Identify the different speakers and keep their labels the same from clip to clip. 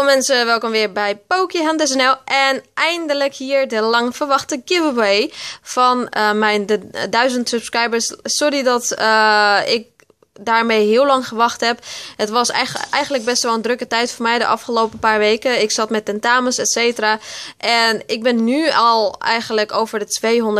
Speaker 1: Hallo mensen, welkom weer bij PokéHunters.nl en eindelijk hier de lang verwachte giveaway van mijn 1000 subscribers. Sorry dat ik daarmee heel lang gewacht heb. Het was eigenlijk best wel een drukke tijd voor mij de afgelopen paar weken. Ik zat met tentamens, etc. En ik ben nu al eigenlijk over de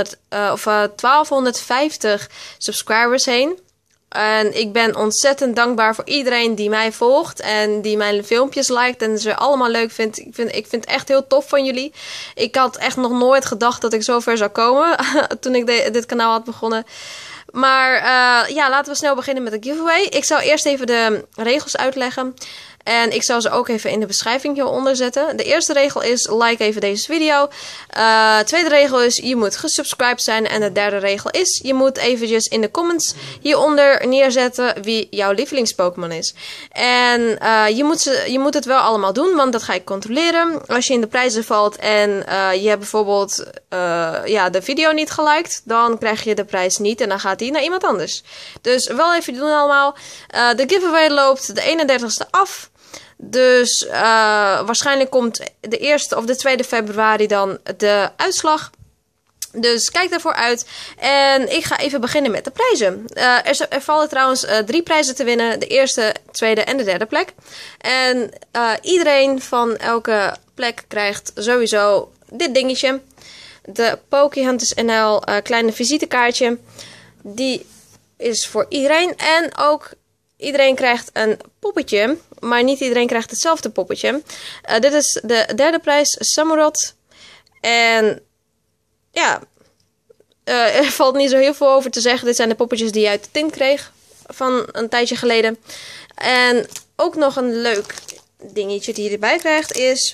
Speaker 1: 1250 subscribers heen. En ik ben ontzettend dankbaar voor iedereen die mij volgt en die mijn filmpjes liked en ze allemaal leuk vindt. Ik vind het echt heel tof van jullie. Ik had echt nog nooit gedacht dat ik zo ver zou komen toen ik dit kanaal had begonnen. Maar ja, laten we snel beginnen met de giveaway. Ik zal eerst even de regels uitleggen. En ik zal ze ook even in de beschrijving hieronder zetten. De eerste regel is, like even deze video. Tweede regel is, je moet gesubscribed zijn. En de derde regel is, je moet eventjes in de comments hieronder neerzetten wie jouw lievelings-Pokémon is. En je moet het wel allemaal doen, want dat ga ik controleren. Als je in de prijzen valt en je hebt bijvoorbeeld de video niet geliked, dan krijg je de prijs niet en dan gaat die naar iemand anders. Dus wel even doen allemaal. De giveaway loopt de 31ste af. Dus waarschijnlijk komt de 1e of de 2e februari dan de uitslag. Dus kijk daarvoor uit. En ik ga even beginnen met de prijzen. Er vallen trouwens 3 prijzen te winnen. De eerste, tweede en de derde plek. En iedereen van elke plek krijgt sowieso dit dingetje. De PokéHunters.nl kleine visitekaartje. Die is voor iedereen. En ook iedereen krijgt een poppetje. Maar niet iedereen krijgt hetzelfde poppetje. Dit is de derde prijs, Samurott. En ja, er valt niet zo heel veel over te zeggen. Dit zijn de poppetjes die je uit de tin kreeg van een tijdje geleden. En ook nog een leuk dingetje die je erbij krijgt is,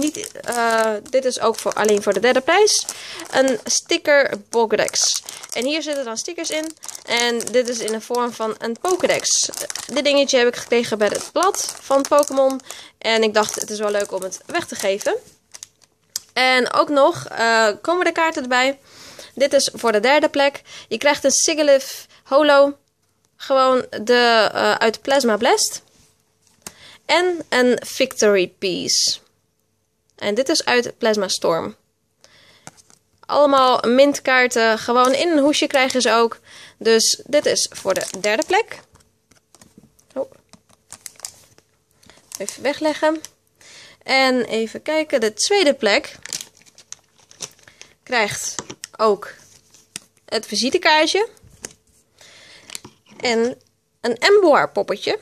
Speaker 1: dit is ook alleen voor de derde prijs, een sticker Pokédex. En hier zitten dan stickers in. En dit is in de vorm van een Pokédex. Dit dingetje heb ik gekregen bij het blad van Pokémon. En ik dacht, het is wel leuk om het weg te geven. En ook nog komen de kaarten erbij. Dit is voor de derde plek. Je krijgt een Sigilyph Holo. Gewoon uit Plasma Blast. En een Victory Piece. En dit is uit Plasma Storm. Allemaal mintkaarten. Gewoon in een hoesje krijgen ze ook. Dus dit is voor de derde plek. Oh. Even wegleggen. En even kijken. De tweede plek krijgt ook het visitekaartje. En een Emboar poppetje.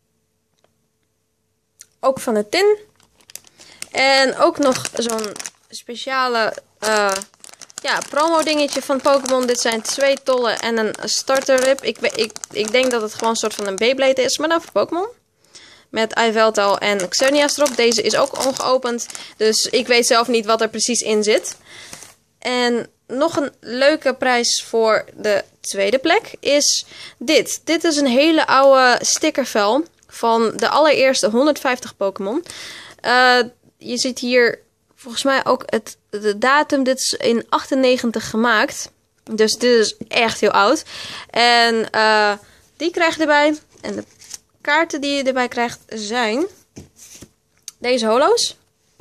Speaker 1: Ook van de tin. En ook nog zo'n speciale promo dingetje van Pokémon. Dit zijn 2 tollen en een starter rib. Ik denk dat het gewoon een soort van een Beyblade is, maar dan voor Pokémon. Met Yveltal en Xerneas erop. Deze is ook ongeopend. Dus ik weet zelf niet wat er precies in zit. En nog een leuke prijs voor de tweede plek is dit. Dit is een hele oude stickervel van de allereerste 150 Pokémon. Je ziet hier volgens mij ook de datum. Dit is in 98 gemaakt. Dus dit is echt heel oud. En die krijg je erbij. En de kaarten die je erbij krijgt zijn deze holo's.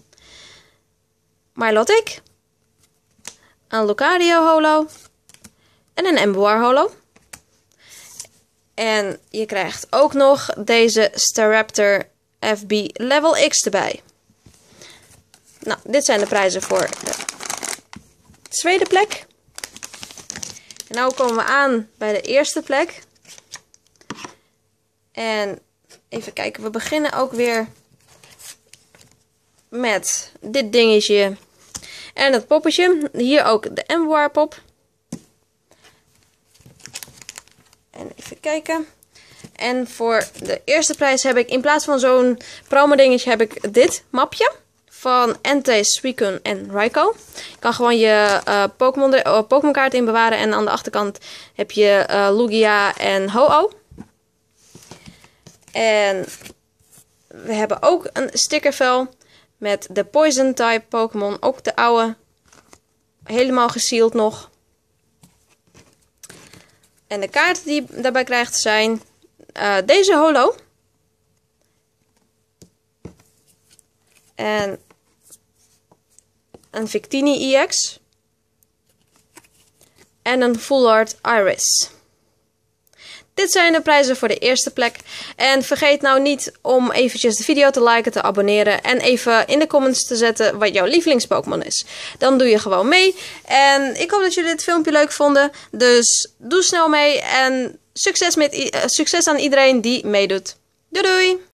Speaker 1: Milotic. Een Lucario holo. En een Emboar holo. En je krijgt ook nog deze Staraptor FB Level X erbij. Nou, dit zijn de prijzen voor de tweede plek. En nu komen we aan bij de eerste plek. En even kijken, we beginnen ook weer met dit dingetje. En het poppetje. Hier ook de Emboar pop. En even kijken. En voor de eerste prijs heb ik in plaats van zo'n promo dingetje heb ik dit mapje. Van Entei, Suicune en Raikou. Je kan gewoon je Pokémon kaart in bewaren. En aan de achterkant heb je Lugia en Ho-Oh. En we hebben ook een stickervel met de Poison type Pokémon. Ook de oude. Helemaal gesealed nog. En de kaarten die je daarbij krijgt zijn deze holo. En een Victini EX. En een Full Art Iris. Dit zijn de prijzen voor de eerste plek. En vergeet nou niet om eventjes de video te liken, te abonneren. En even in de comments te zetten wat jouw lievelings Pokémon is. Dan doe je gewoon mee. En ik hoop dat jullie dit filmpje leuk vonden. Dus doe snel mee. En succes aan iedereen die meedoet. Doei doei!